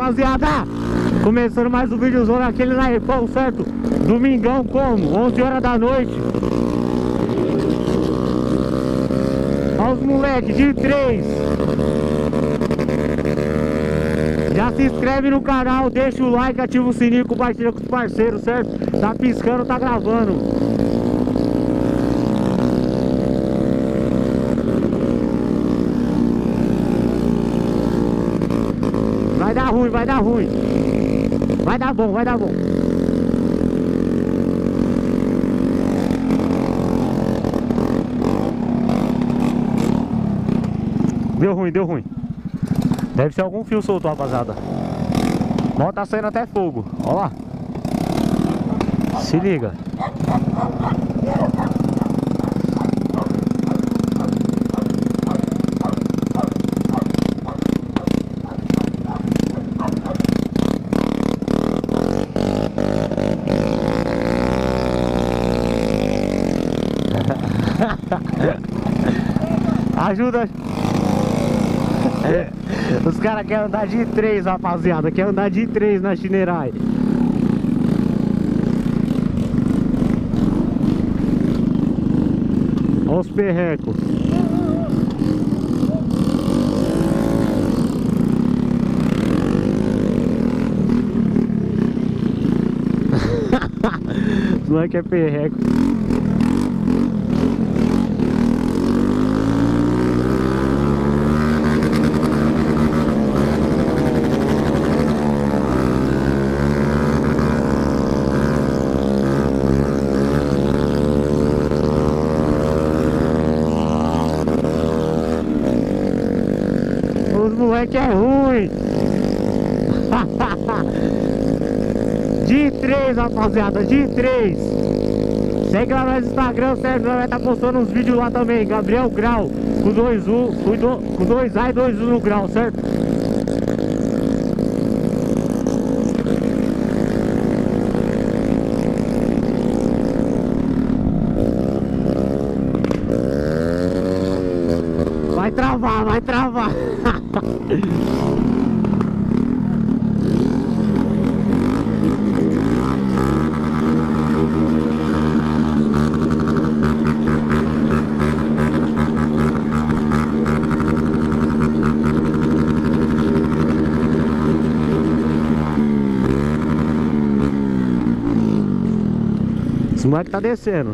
rapaziada, começando mais um videozão naquele naipão, certo? Domingão como? 11 horas da noite. Olha os moleques de 3. Já se inscreve no canal, deixa o like, ativa o sininho, compartilha com os parceiros, certo? Tá piscando, tá gravando. Vai dar ruim, vai dar ruim. Vai dar bom, vai dar bom. Deu ruim, deu ruim. Deve ser algum fio solto, rapaziada. Ó, tá saindo até fogo. Ó lá. Se liga. Ajuda. Os caras querem andar de 3, rapaziada. Querem andar de 3 na Shinerai. Olha os perrecos. Não é que é perreco. Moleque é ruim. De 3, rapaziada, de 3. Segue lá no Instagram, certo? Vai estar postando uns vídeos lá também. Gabriel Grau, com 2A e 2U no grau, certo? Vai travar, vai travar. Esse moleque tá descendo.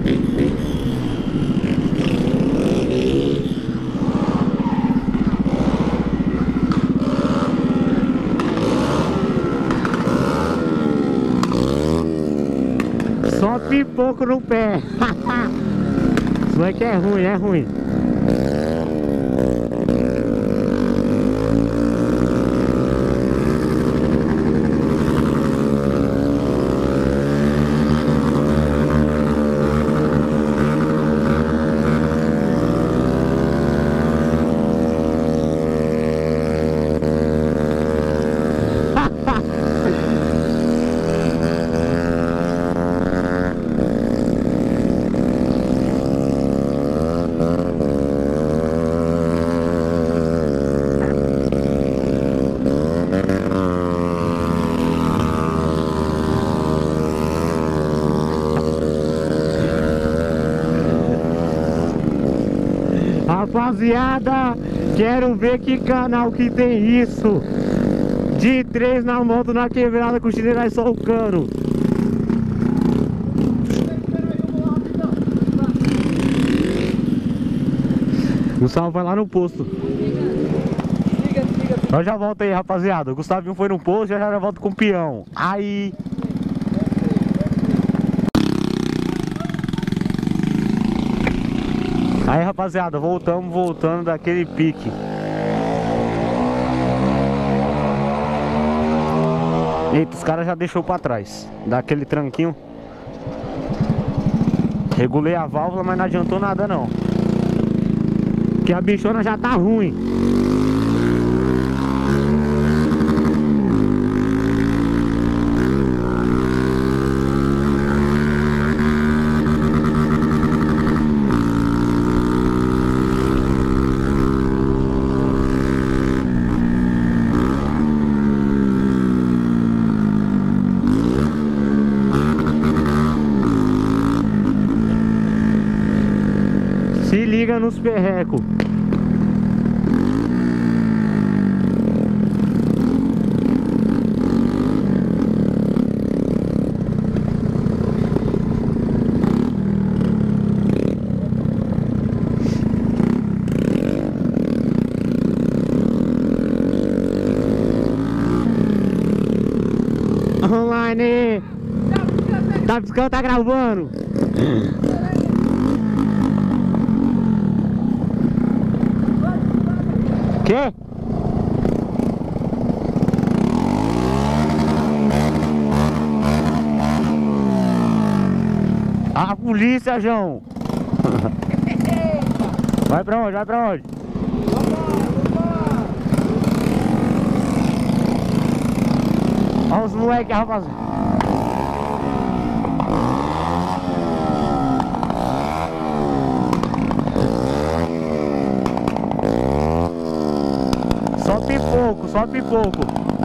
Só pipoco no pé. Isso aqui é ruim, é ruim. Rapaziada, quero ver que canal que tem isso. De 3 na moto na quebrada com o Shinerai solcando. Gustavo vai lá no posto. Eu já volto aí, rapaziada. O Gustavinho foi no posto, já volto com o peão. Aí. Aí, rapaziada, voltando daquele pique. Eita, os caras já deixou pra trás. Daquele tranquinho. Regulei a válvula, mas não adiantou nada não. Porque a bichona já tá ruim. liga nos perrecos. Online! Tá piscando, tá gravando! Quê? A polícia, João! Vai pra onde? Vai pra onde? Olha os moleques, rapaziada. Só pipoco, só pipoco.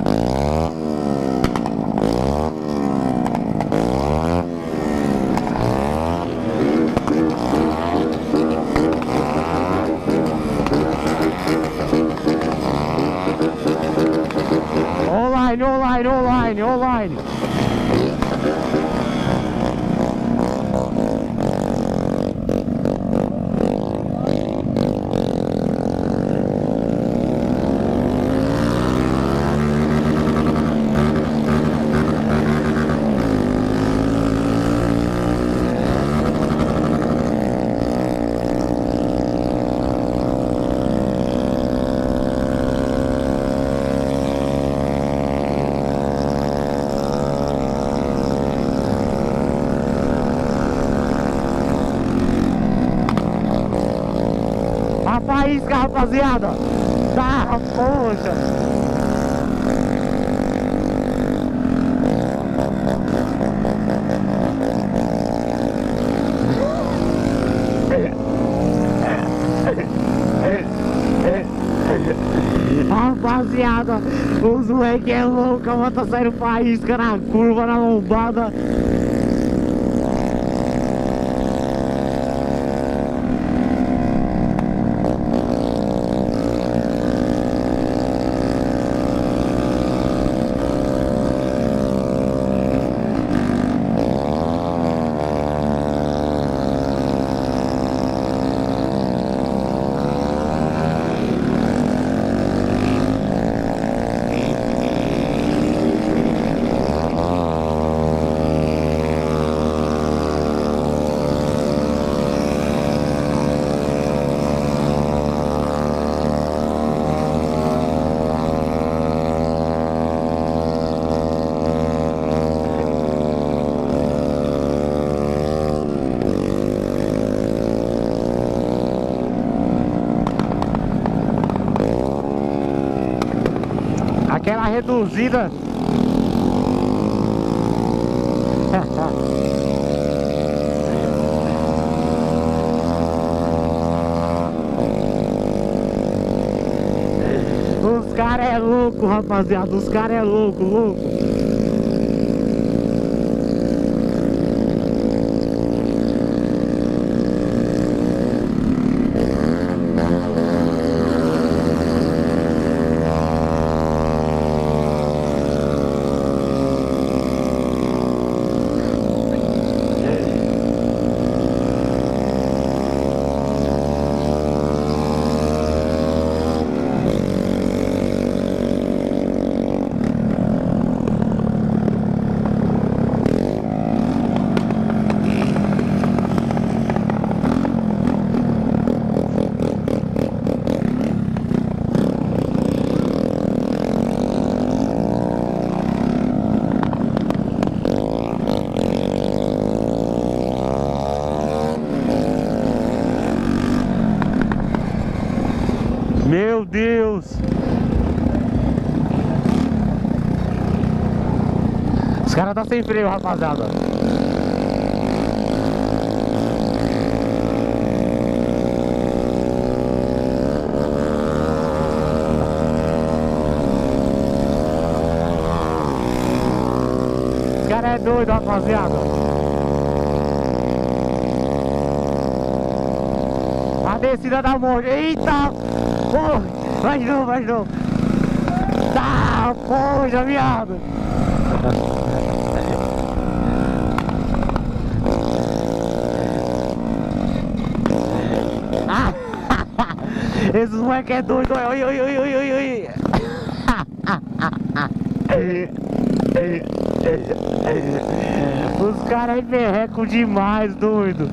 Online, online, online, online. A faísca, rapaziada. Tá, poxa. Rapaziada, os moleque é louco, a moto tá saindo faísca na curva, na lombada. Aquela reduzida. Os caras é louco, rapaziada. Os caras é louco, louco. Meu Deus! Os caras tá sem freio, rapaziada. Os caras é doido, rapaziada. descida da morte. Eita! Oh, vai de novo, vai de novo. Tá, poxa, viado. Esses moleques é doido. Oi, oi, oi, oi, oi, oi. Os caras aí perrecam demais, doido.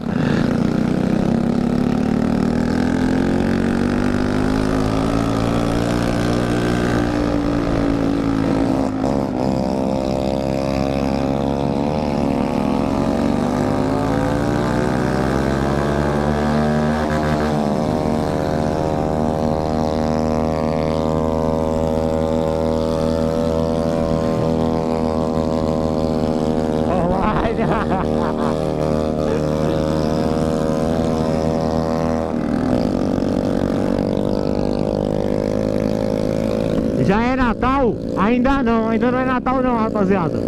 Já é Natal? Ainda não é Natal não, rapaziada.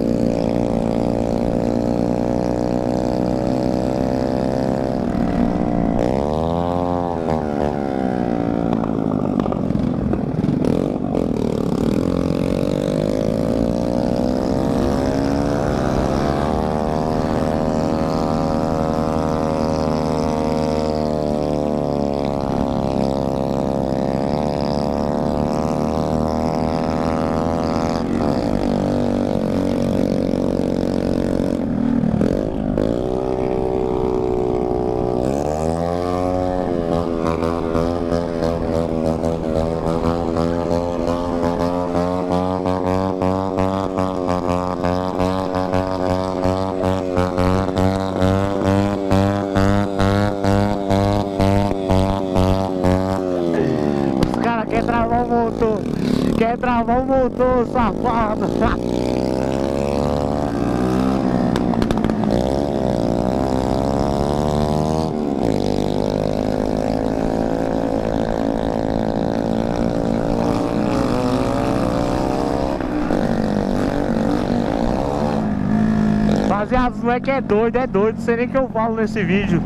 Quer travar o motor, safado. Rapaziada, os moleque é doido, não sei nem o que eu falo nesse vídeo.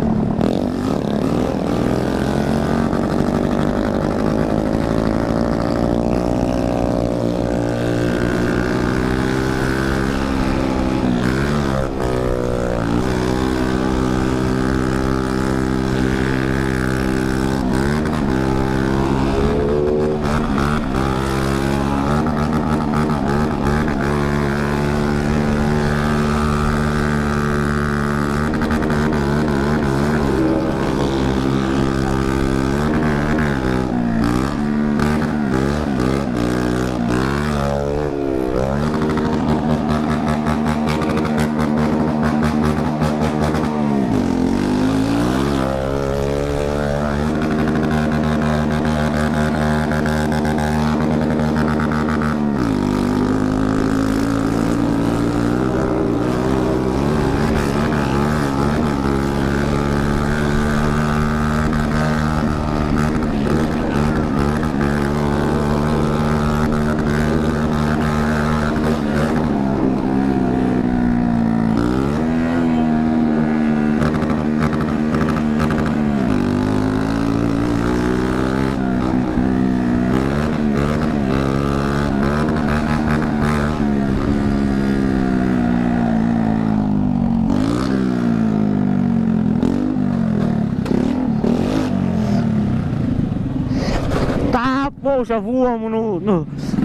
Poxa, voamos no...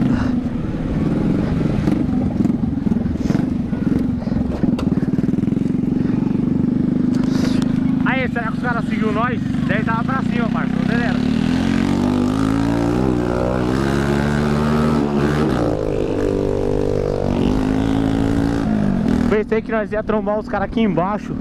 Aí, será que os caras seguiu nós? Daí tava pra cima, parceiro, entendeu? Pensei que nós ia trombar os caras aqui embaixo.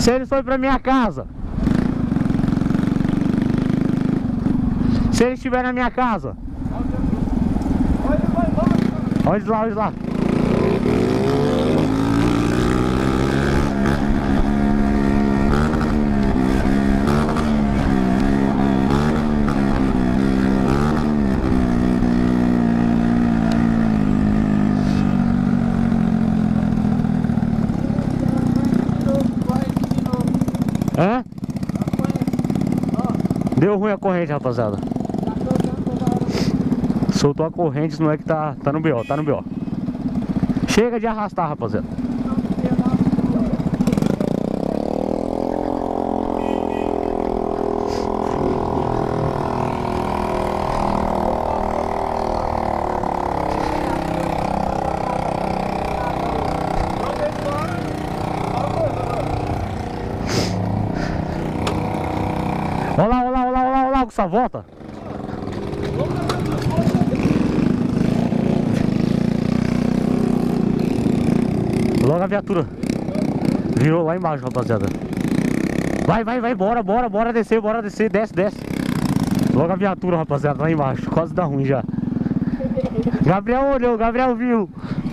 Se ele foi pra minha casa. Se ele estiver na minha casa. Olha lá, olha lá. Hã? Deu ruim a corrente, rapaziada. Soltou a corrente, não é que tá no BO, tá no BO. Chega de arrastar, rapaziada. Olha lá, olha lá, olha lá, olha lá, olha lá, Gustavo, volta. Logo a viatura virou lá embaixo, rapaziada. Vai, vai, vai, bora, bora, bora descer, desce, desce. Logo a viatura, rapaziada, lá embaixo, quase dá ruim já. Gabriel olhou, Gabriel viu.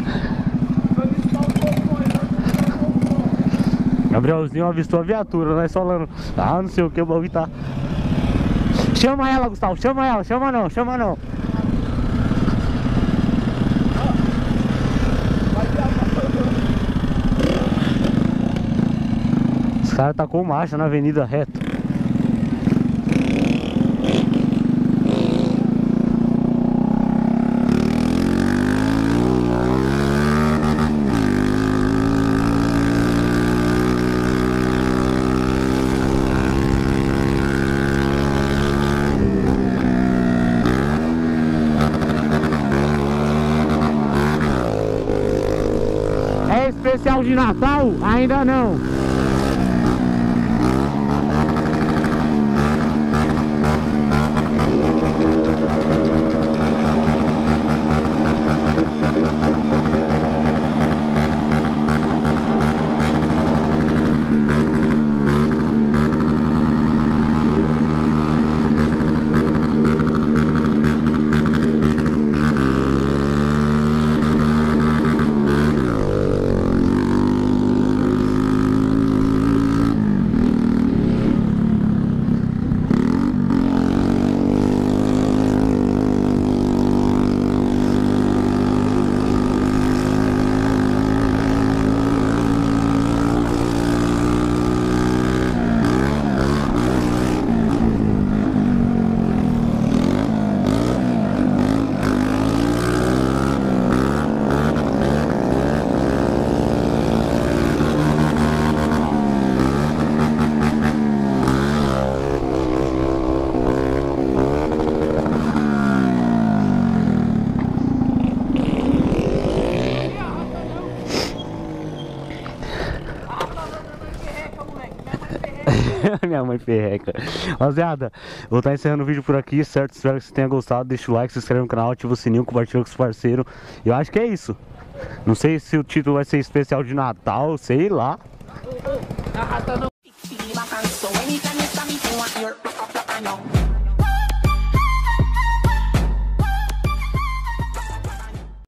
Gabrielzinho avistou a viatura, nós falando, ah, não sei o que, o bagulho tá. Chama ela, Gustavo, chama ela, chama não, chama não. Os caras tacou marcha na avenida reto. É especial de Natal? Ainda não. Minha mãe perreca. Rapaziada, vou estar encerrando o vídeo por aqui, certo? Espero que você tenha gostado. Deixa o like, se inscreve no canal, ativa o sininho, compartilha com os parceiros. Eu acho que é isso. Não sei se o título vai ser especial de Natal, sei lá. So anytime you stop me, you want your